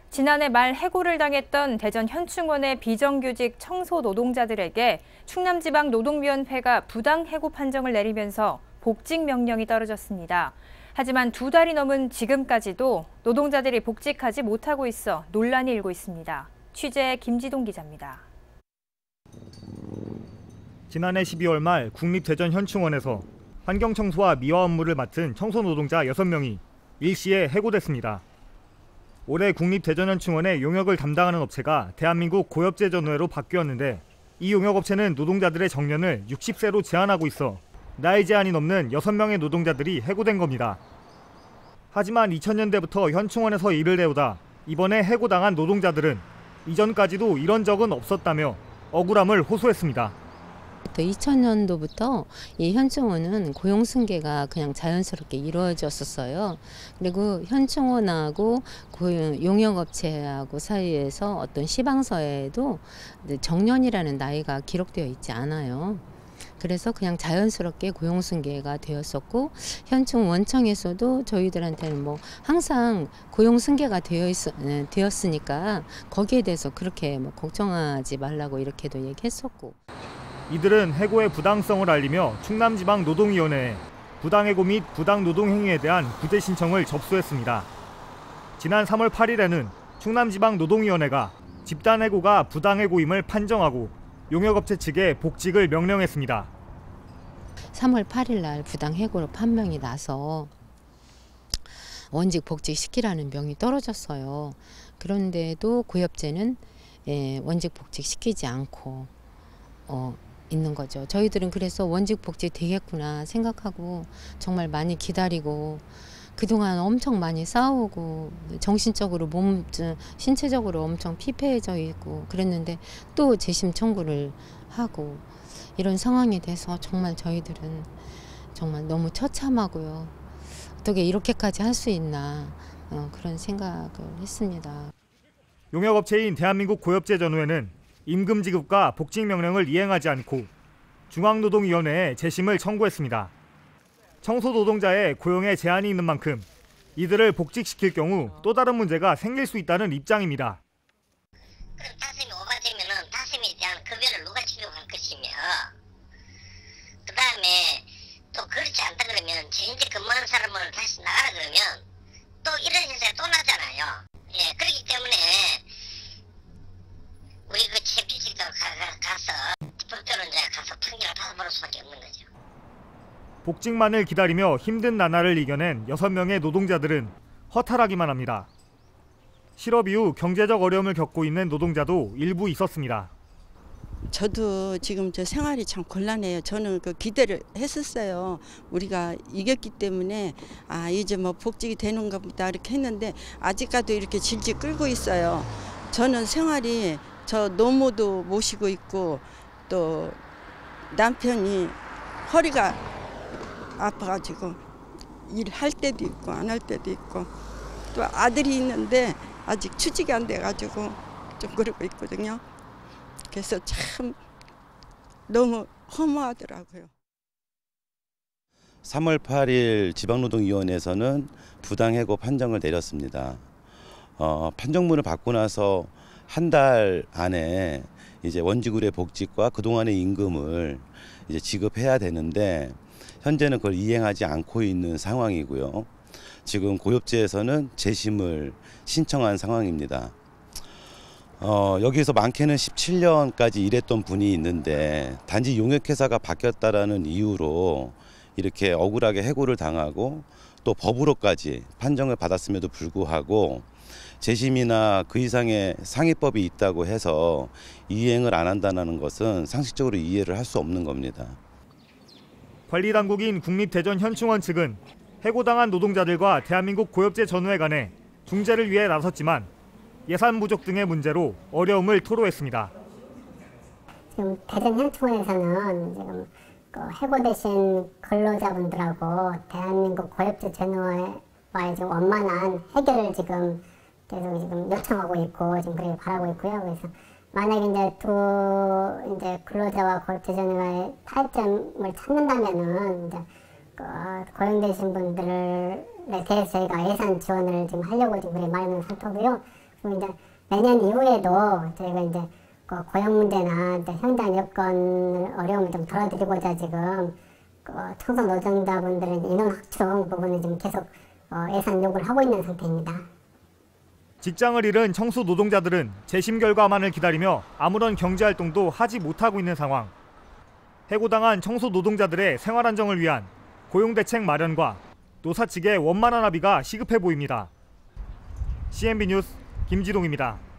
지난해 말 해고를 당했던 대전 현충원의 비정규직 청소 노동자들에게 충남지방노동위원회가 부당 해고 판정을 내리면서 복직 명령이 떨어졌습니다. 하지만 2달이 넘은 지금까지도 노동자들이 복직하지 못하고 있어 논란이 일고 있습니다. 취재 김지동 기자입니다. 지난해 12월 말 국립대전 현충원에서 환경청소와 미화 업무를 맡은 청소 노동자 6명이 일시에 해고됐습니다. 올해 국립대전현충원의 용역을 담당하는 업체가 대한민국 고엽제전우회로 바뀌었는데 이 용역업체는 노동자들의 정년을 60세로 제한하고 있어 나이 제한이 넘는 6명의 노동자들이 해고된 겁니다. 하지만 2000년대부터 현충원에서 일을 해오다 이번에 해고당한 노동자들은 이전까지도 이런 적은 없었다며 억울함을 호소했습니다. 2000년도부터 이 현충원은 고용 승계가 그냥 자연스럽게 이루어졌었어요. 그리고 현충원하고 용역업체하고 사이에서 어떤 시방서에도 정년이라는 나이가 기록되어 있지 않아요. 그래서 그냥 자연스럽게 고용 승계가 되었었고 현충원청에서도 저희들한테는 뭐 항상 고용 승계가 되었으니까 거기에 대해서 그렇게 뭐 걱정하지 말라고 이렇게도 얘기했었고. 이들은 해고의 부당성을 알리며 충남지방노동위원회에 부당해고 및 부당노동행위에 대한 구제 신청을 접수했습니다. 지난 3월 8일에는 충남지방노동위원회가 집단해고가 부당해고임을 판정하고 용역업체 측에 복직을 명령했습니다. 3월 8일 날 부당해고로 판명이 나서 원직 복직시키라는 명이 떨어졌어요. 그런데도 고엽제는 원직 복직시키지 않고 있는 거죠. 저희들은 그래서 원직 복직 되겠구나 생각하고 정말 많이 기다리고 그동안 엄청 많이 싸우고 정신적으로 신체적으로 엄청 피폐해져 있고 그랬는데 또 재심 청구를 하고 이런 상황이 돼서 정말 저희들은 정말 너무 처참하고요. 어떻게 이렇게까지 할 수 있나 그런 생각을 했습니다. 용역업체인 대한민국 고엽제전우회는 임금 지급과 복직 명령을 이행하지 않고 중앙노동위원회에 재심을 청구했습니다. 청소 노동자의 고용에 제한이 있는 만큼 이들을 복직시킬 경우 또 다른 문제가 생길 수 있다는 입장입니다. 그럼 타심이 오바되면 타심에 대한 급여를 누가 지급할 것이며 그 다음에 또 그렇지 않다 그러면 현재 근무하는 사람을 다시 나가라 그러면 또 이런 현상이 또 나잖아요. 예, 그렇기 때문에 우리 그 채필직도 가서 법대로 이제 가서 판결을 받아볼 수밖에 없는 거죠. 복직만을 기다리며 힘든 나날을 이겨낸 6명의 노동자들은 허탈하기만 합니다. 실업 이후 경제적 어려움을 겪고 있는 노동자도 일부 있었습니다. 저도 지금 저 생활이 참 곤란해요. 저는 그 기대를 했었어요. 우리가 이겼기 때문에 이제 뭐 복직이 되는가 보다 이렇게 했는데 아직까지 이렇게 질질 끌고 있어요. 저는 생활이 저 노모도 모시고 있고 또 남편이 허리가 아파가지고 일할 때도 있고 안 할 때도 있고 또 아들이 있는데 아직 취직이 안 돼가지고 좀 그러고 있거든요. 그래서 참 너무 허무하더라고요. 3월 8일 지방노동위원회에서는 부당해고 판정을 내렸습니다. 판정문을 받고 나서 한 달 안에 이제 원직으로의 복직과 그동안의 임금을 이제 지급해야 되는데 현재는 그걸 이행하지 않고 있는 상황이고요. 지금 고엽제에서는 재심을 신청한 상황입니다. 여기서 많게는 17년까지 일했던 분이 있는데 단지 용역회사가 바뀌었다라는 이유로 이렇게 억울하게 해고를 당하고 또 법으로까지 판정을 받았음에도 불구하고 재심이나 그 이상의 상위법이 있다고 해서 이행을 안 한다는 것은 상식적으로 이해를 할 수 없는 겁니다. 관리당국인 국립대전현충원 측은 해고당한 노동자들과 대한민국 고엽제전우회 간에 중재를 위해 나섰지만 예산 부족 등의 문제로 어려움을 토로했습니다. 지금 대전현충원에서는 지금 그 해고되신 근로자분들하고 대한민국 고엽제전우회와의 지금 원만한 해결을 지금 계속 지금 요청하고 있고 지금 그렇게 바라고 있고요. 그래서 만약에 이제 근로자와 고엽제전우회의 타협점을 찾는다면은 이제 그 고용되신 분들에 대해서 저희가 예산 지원을 지금 하려고 지금 그래 마련한 상태고요. 그리고 이제 내년 이후에도 저희가 이제 그 고용 문제나 이제 현장 여건 어려움을 좀 덜어드리고자 지금 그 청소 노동자분들의 인원 확충 부분을 지금 계속 예산 요구를 하고 있는 상태입니다. 직장을 잃은 청소 노동자들은 재심 결과만을 기다리며 아무런 경제 활동도 하지 못하고 있는 상황. 해고당한 청소 노동자들의 생활 안정을 위한 고용 대책 마련과 노사 측의 원만한 합의가 시급해 보입니다. CNB 뉴스 김지동입니다.